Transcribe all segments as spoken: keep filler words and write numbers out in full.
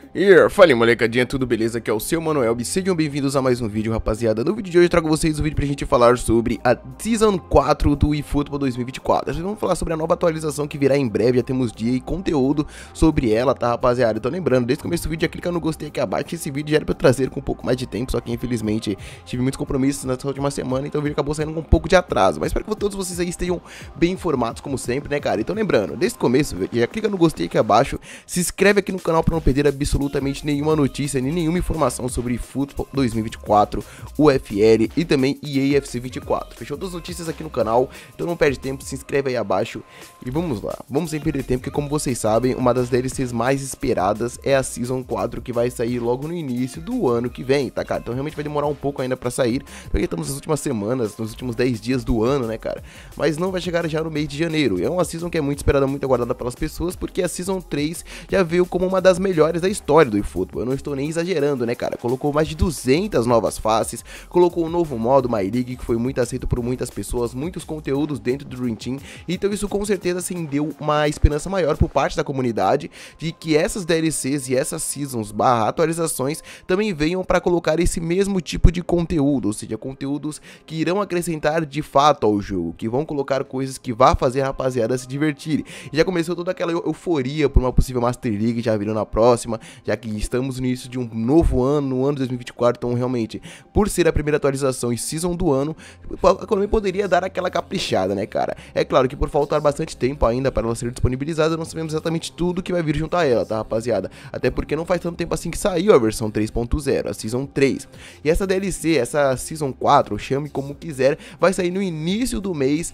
E fala aí, molecadinha, tudo beleza? Aqui é o seu Manuel e sejam bem-vindos a mais um vídeo, rapaziada. No vídeo de hoje eu trago vocês um vídeo pra gente falar sobre a Season quatro do eFootball dois mil e vinte e quatro. A gente vai falar sobre a nova atualização que virá em breve, já temos dia e conteúdo sobre ela, tá, rapaziada? Então lembrando, desde o começo do vídeo já clica no gostei aqui abaixo, esse vídeo já era pra eu trazer com um pouco mais de tempo, só que infelizmente tive muitos compromissos nessa última semana, então o vídeo acabou saindo com um pouco de atraso. Mas espero que todos vocês aí estejam bem informados como sempre, né, cara? Então lembrando, desde o começo, já clica no gostei aqui abaixo, se inscreve aqui no canal pra não perder absolutamente nenhuma notícia, nem nenhuma informação sobre eFootball dois mil e vinte e quatro, U F L e também E A F C vinte e quatro. Fechou? Todas as notícias aqui no canal, então não perde tempo, se inscreve aí abaixo e vamos lá. Vamos sem perder tempo, porque como vocês sabem, uma das D L Cs mais esperadas é a Season quatro, que vai sair logo no início do ano que vem, tá, cara? Então realmente vai demorar um pouco ainda pra sair, porque estamos nas últimas semanas, nos últimos dez dias do ano, né, cara? Mas não vai chegar já no mês de janeiro. É uma Season que é muito esperada, muito aguardada pelas pessoas, porque a Season três já veio como uma das melhores da história do eFootball. Eu não estou nem exagerando, né, cara? Colocou mais de duzentas novas faces, colocou um novo modo My League que foi muito aceito por muitas pessoas, muitos conteúdos dentro do Dream Team, então isso com certeza assim deu uma esperança maior por parte da comunidade de que essas D L Cs e essas Seasons barra atualizações também venham para colocar esse mesmo tipo de conteúdo, ou seja, conteúdos que irão acrescentar de fato ao jogo, que vão colocar coisas que vá fazer a rapaziada se divertir. E já começou toda aquela euforia por uma possível Master League já virando a próxima, já que estamos no início de um novo ano, no ano de dois mil e vinte e quatro, então realmente, por ser a primeira atualização e Season do ano, a Konami poderia dar aquela caprichada, né, cara? É claro que por faltar bastante tempo ainda para ela ser disponibilizada, não sabemos exatamente tudo que vai vir junto a ela, tá, rapaziada? Até porque não faz tanto tempo assim que saiu a versão três ponto zero, a Season três. E essa D L C, essa Season quatro, chame como quiser, vai sair no início do mês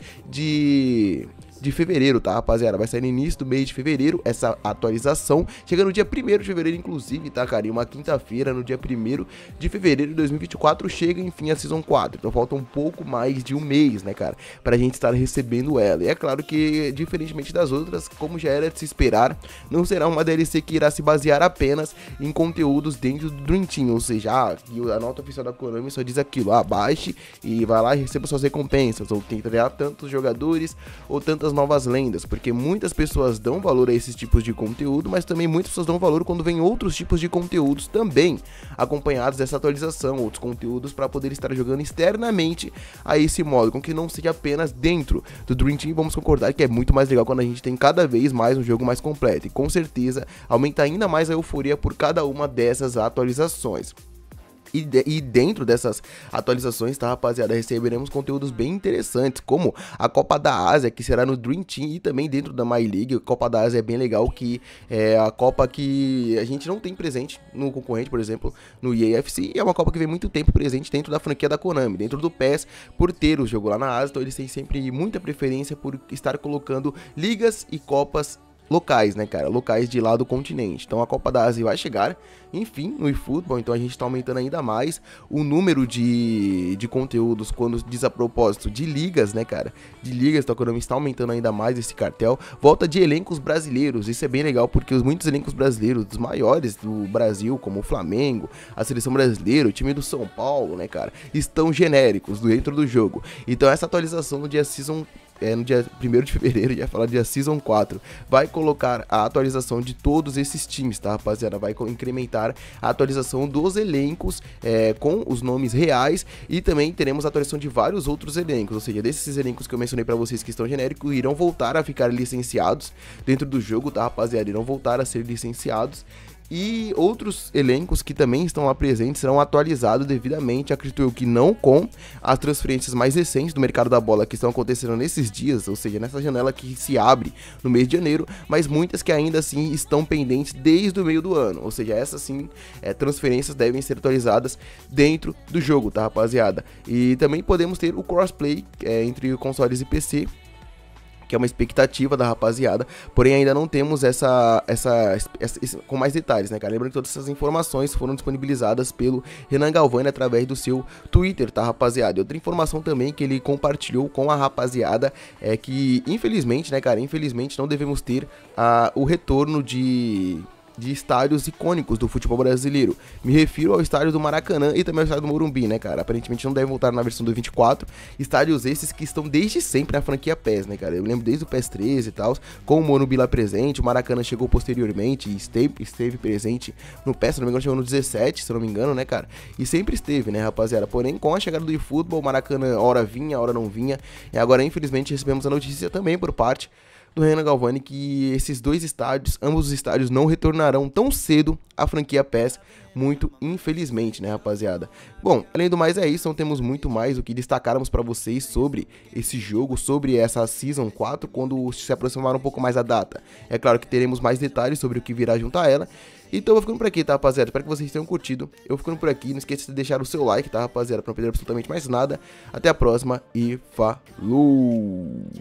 de... de fevereiro, tá, rapaziada? Vai sair no início do mês de fevereiro essa atualização, chega no dia primeiro de fevereiro, inclusive, tá, cara? Em uma quinta-feira, no dia primeiro de fevereiro de dois mil e vinte e quatro, chega, enfim, a Season quatro. Então falta um pouco mais de um mês, né, cara, pra gente estar recebendo ela. E é claro que, diferentemente das outras, como já era de se esperar, não será uma D L C que irá se basear apenas em conteúdos dentro do Dream Team, ou seja, ah, a nota oficial da Konami só diz aquilo, ah, baixe e vai lá e receba suas recompensas, ou tenta ganhar tantos jogadores, ou tantas novas lendas, porque muitas pessoas dão valor a esses tipos de conteúdo, mas também muitas pessoas dão valor quando vem outros tipos de conteúdos também acompanhados dessa atualização, outros conteúdos para poder estar jogando externamente a esse modo, com que não seja apenas dentro do Dream Team. Vamos concordar que é muito mais legal quando a gente tem cada vez mais um jogo mais completo, e com certeza aumenta ainda mais a euforia por cada uma dessas atualizações. E, de, e dentro dessas atualizações, tá, rapaziada, receberemos conteúdos bem interessantes, como a Copa da Ásia, que será no Dream Team, e também dentro da My League. A Copa da Ásia é bem legal, que é a Copa que a gente não tem presente no concorrente, por exemplo, no E A F C, e é uma Copa que vem muito tempo presente dentro da franquia da Konami, dentro do P E S, por ter o jogo lá na Ásia, então eles têm sempre muita preferência por estar colocando ligas e copas locais, né, cara, locais de lá do continente. Então a Copa da Ásia vai chegar, enfim, no eFootball, então a gente tá aumentando ainda mais o número de, de conteúdos quando diz a propósito de ligas, né, cara, de ligas, então a Konami está aumentando ainda mais esse cartel. Volta de elencos brasileiros, isso é bem legal, porque os muitos elencos brasileiros, dos maiores do Brasil, como o Flamengo, a seleção brasileira, o time do São Paulo, né, cara, estão genéricos dentro do jogo. Então essa atualização no dia Season É, no dia primeiro de fevereiro, já falar dia Season quatro, vai colocar a atualização de todos esses times, tá, rapaziada? Vai incrementar a atualização dos elencos é, com os nomes reais, e também teremos a atualização de vários outros elencos, ou seja, desses elencos que eu mencionei pra vocês que estão genéricos, irão voltar a ficar licenciados dentro do jogo, tá, rapaziada? Irão voltar a ser licenciados. E outros elencos que também estão lá presentes serão atualizados devidamente, acredito eu que não com as transferências mais recentes do mercado da bola que estão acontecendo nesses dias, ou seja, nessa janela que se abre no mês de janeiro, mas muitas que ainda assim estão pendentes desde o meio do ano, ou seja, essas sim, é, transferências devem ser atualizadas dentro do jogo, tá, rapaziada? E também podemos ter o crossplay é, entre consoles e P C, que é uma expectativa da rapaziada, porém ainda não temos essa, essa, essa, essa com mais detalhes, né, cara? Lembrando que todas essas informações foram disponibilizadas pelo Renan Galvani através do seu Twitter, tá, rapaziada? E outra informação também que ele compartilhou com a rapaziada é que, infelizmente, né, cara, infelizmente não devemos ter uh, o retorno de... de estádios icônicos do futebol brasileiro. Me refiro ao estádio do Maracanã e também ao estádio do Morumbi, né, cara? Aparentemente não deve voltar na versão do vinte e quatro. Estádios esses que estão desde sempre na franquia P E S, né, cara? Eu lembro desde o P E S treze e tal, com o Morumbi lá presente. O Maracanã chegou posteriormente e esteve, esteve presente no P E S, se não me engano, chegou no dezessete, se não me engano, né, cara? E sempre esteve, né, rapaziada? Porém, com a chegada do eFootball, o Maracanã hora vinha, hora não vinha. E agora, infelizmente, recebemos a notícia também por parte do Renan Galvani que esses dois estádios, ambos os estádios, não retornarão tão cedo à franquia P E S, muito infelizmente, né, rapaziada? Bom, além do mais é isso, não temos muito mais o que destacarmos pra vocês sobre esse jogo, sobre essa Season quatro, quando se aproximar um pouco mais a data. É claro que teremos mais detalhes sobre o que virá junto a ela. Então eu vou ficando por aqui, tá, rapaziada? Espero que vocês tenham curtido. Eu vou ficando por aqui, não esqueça de deixar o seu like, tá, rapaziada? Pra não perder absolutamente mais nada. Até a próxima e falou!